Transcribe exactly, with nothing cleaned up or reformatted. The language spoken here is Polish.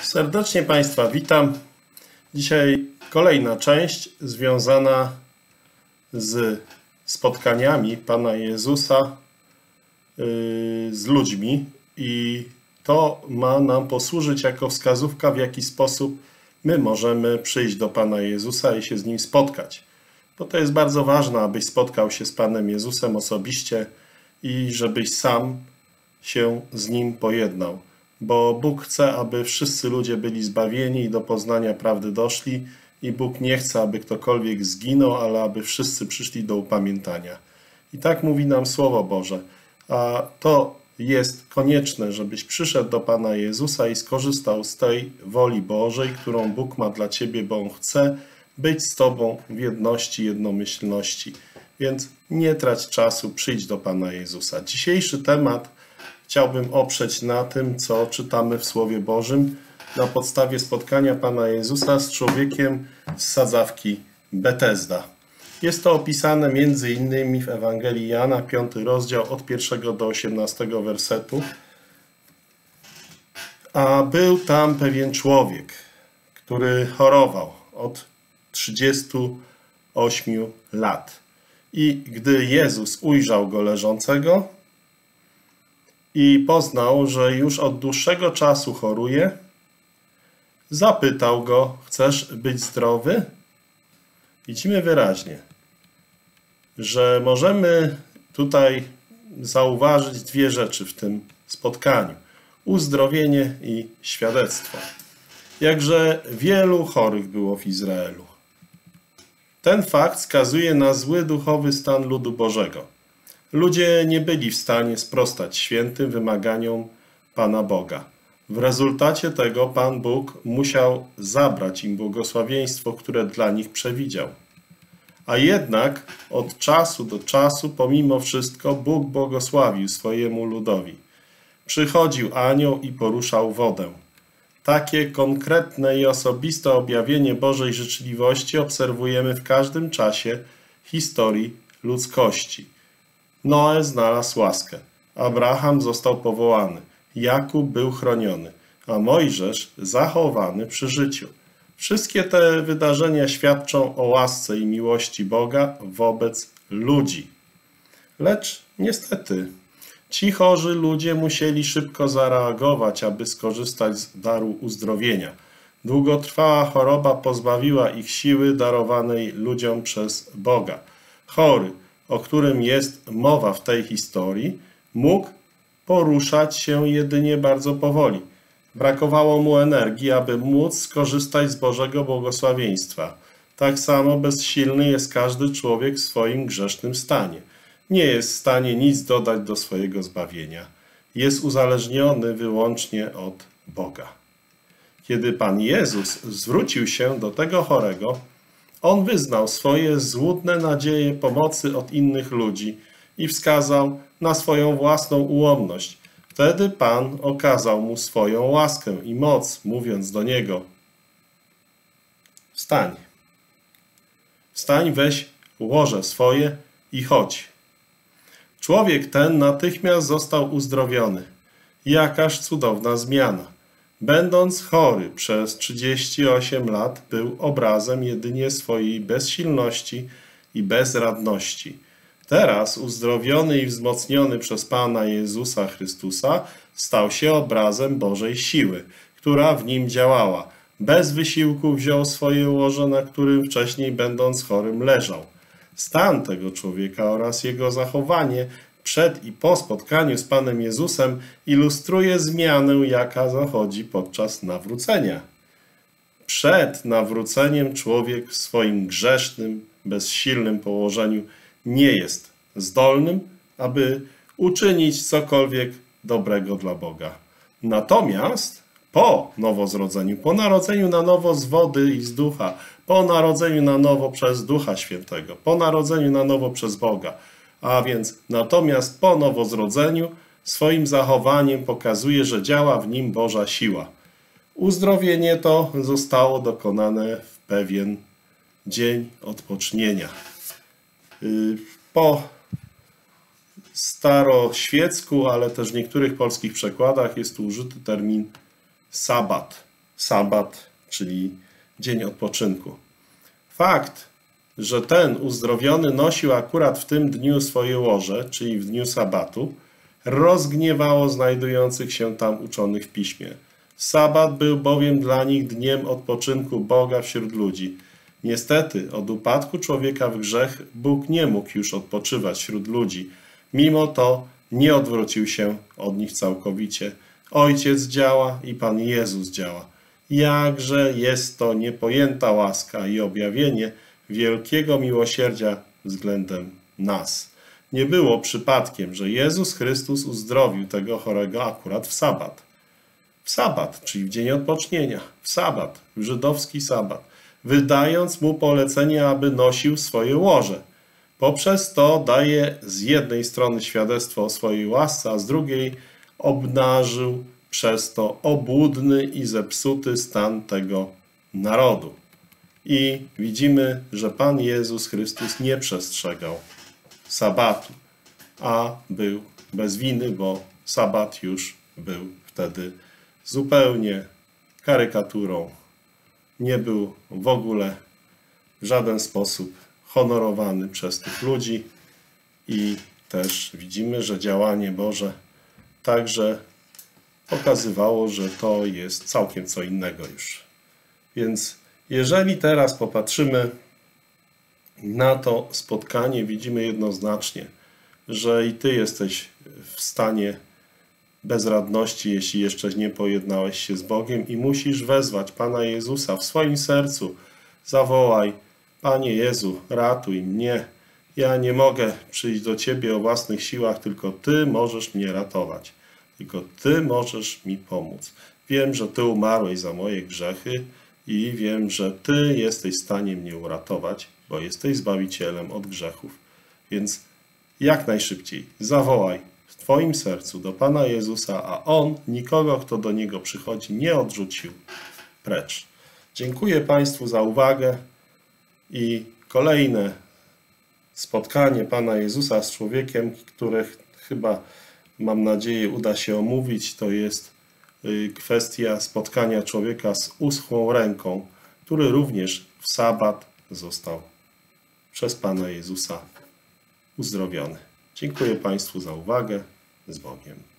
Serdecznie Państwa witam. Dzisiaj kolejna część związana z spotkaniami Pana Jezusa z ludźmi i to ma nam posłużyć jako wskazówka, w jaki sposób my możemy przyjść do Pana Jezusa i się z Nim spotkać. Bo to jest bardzo ważne, abyś spotkał się z Panem Jezusem osobiście i żebyś sam się z Nim pojednał. Bo Bóg chce, aby wszyscy ludzie byli zbawieni i do poznania prawdy doszli i Bóg nie chce, aby ktokolwiek zginął, ale aby wszyscy przyszli do upamiętania. I tak mówi nam Słowo Boże. A to jest konieczne, żebyś przyszedł do Pana Jezusa i skorzystał z tej woli Bożej, którą Bóg ma dla Ciebie, bo On chce być z Tobą w jedności, jednomyślności. Więc nie trać czasu, przyjdź do Pana Jezusa. Dzisiejszy temat chciałbym oprzeć na tym, co czytamy w Słowie Bożym na podstawie spotkania Pana Jezusa z człowiekiem z sadzawki Betesda. Jest to opisane między innymi w Ewangelii Jana, piąty rozdział od pierwszego do osiemnastego wersetu. A był tam pewien człowiek, który chorował od trzydziestu ośmiu lat. I gdy Jezus ujrzał go leżącego i poznał, że już od dłuższego czasu choruje, zapytał go: chcesz być zdrowy? Widzimy wyraźnie, że możemy tutaj zauważyć dwie rzeczy w tym spotkaniu. Uzdrowienie i świadectwo. Jakże wielu chorych było w Izraelu. Ten fakt wskazuje na zły duchowy stan ludu Bożego. Ludzie nie byli w stanie sprostać świętym wymaganiom Pana Boga. W rezultacie tego Pan Bóg musiał zabrać im błogosławieństwo, które dla nich przewidział. A jednak od czasu do czasu, pomimo wszystko, Bóg błogosławił swojemu ludowi. Przychodził anioł i poruszał wodę. Takie konkretne i osobiste objawienie Bożej życzliwości obserwujemy w każdym czasie historii ludzkości. Noe znalazł łaskę, Abraham został powołany, Jakub był chroniony, a Mojżesz zachowany przy życiu. Wszystkie te wydarzenia świadczą o łasce i miłości Boga wobec ludzi. Lecz niestety ci chorzy ludzie musieli szybko zareagować, aby skorzystać z daru uzdrowienia. Długotrwała choroba pozbawiła ich siły darowanej ludziom przez Boga. Chory, o którym jest mowa w tej historii, mógł poruszać się jedynie bardzo powoli. Brakowało mu energii, aby móc skorzystać z Bożego błogosławieństwa. Tak samo bezsilny jest każdy człowiek w swoim grzesznym stanie. Nie jest w stanie nic dodać do swojego zbawienia. Jest uzależniony wyłącznie od Boga. Kiedy Pan Jezus zwrócił się do tego chorego, On wyznał swoje złudne nadzieje pomocy od innych ludzi i wskazał na swoją własną ułomność. Wtedy Pan okazał mu swoją łaskę i moc, mówiąc do niego: wstań. Wstań, weź łoże swoje i chodź. Człowiek ten natychmiast został uzdrowiony. Jakaż cudowna zmiana. Będąc chory przez trzydzieści osiem lat, był obrazem jedynie swojej bezsilności i bezradności. Teraz, uzdrowiony i wzmocniony przez Pana Jezusa Chrystusa, stał się obrazem Bożej siły, która w nim działała. Bez wysiłku wziął swoje łoże, na którym wcześniej, będąc chorym, leżał. Stan tego człowieka oraz jego zachowanie przed i po spotkaniu z Panem Jezusem ilustruje zmianę, jaka zachodzi podczas nawrócenia. Przed nawróceniem człowiek w swoim grzesznym, bezsilnym położeniu nie jest zdolnym, aby uczynić cokolwiek dobrego dla Boga. Natomiast po nowozrodzeniu, po narodzeniu na nowo z wody i z ducha, po narodzeniu na nowo przez Ducha Świętego, po narodzeniu na nowo przez Boga, a więc natomiast po nowozrodzeniu swoim zachowaniem pokazuje, że działa w nim Boża siła. Uzdrowienie to zostało dokonane w pewien dzień odpocznienia. Po staroświecku, ale też w niektórych polskich przekładach jest tu użyty termin sabat. sabat, czyli dzień odpoczynku. Fakt, że ten uzdrowiony nosił akurat w tym dniu swoje łoże, czyli w dniu sabatu, rozgniewało znajdujących się tam uczonych w piśmie. Sabat był bowiem dla nich dniem odpoczynku Boga wśród ludzi. Niestety, od upadku człowieka w grzech Bóg nie mógł już odpoczywać wśród ludzi. Mimo to nie odwrócił się od nich całkowicie. Ojciec działa i Pan Jezus działa. Jakże jest to niepojęta łaska i objawienie wielkiego miłosierdzia względem nas. Nie było przypadkiem, że Jezus Chrystus uzdrowił tego chorego akurat w sabat. W sabat, czyli w dzień odpocznienia, w sabat, w żydowski sabat, wydając mu polecenie, aby nosił swoje łoże. Poprzez to daje z jednej strony świadectwo o swojej łasce, a z drugiej obnażył przez to obłudny i zepsuty stan tego narodu. I widzimy, że Pan Jezus Chrystus nie przestrzegał sabatu, a był bez winy, bo sabat już był wtedy zupełnie karykaturą. Nie był w ogóle w żaden sposób honorowany przez tych ludzi i też widzimy, że działanie Boże także pokazywało, że to jest całkiem co innego już. Więc jeżeli teraz popatrzymy na to spotkanie, widzimy jednoznacznie, że i Ty jesteś w stanie bezradności, jeśli jeszcze nie pojednałeś się z Bogiem i musisz wezwać Pana Jezusa w swoim sercu. Zawołaj: Panie Jezu, ratuj mnie. Ja nie mogę przyjść do Ciebie o własnych siłach, tylko Ty możesz mnie ratować. Tylko Ty możesz mi pomóc. Wiem, że Ty umarłeś za moje grzechy i wiem, że Ty jesteś w stanie mnie uratować, bo jesteś Zbawicielem od grzechów. Więc jak najszybciej zawołaj w Twoim sercu do Pana Jezusa, a On nikogo, kto do Niego przychodzi, nie odrzucił precz. Dziękuję Państwu za uwagę i kolejne spotkanie Pana Jezusa z człowiekiem, które chyba, mam nadzieję, uda się omówić, to jest kwestia spotkania człowieka z uschłą ręką, który również w sabat został przez Pana Jezusa uzdrowiony. Dziękuję Państwu za uwagę. Z Bogiem.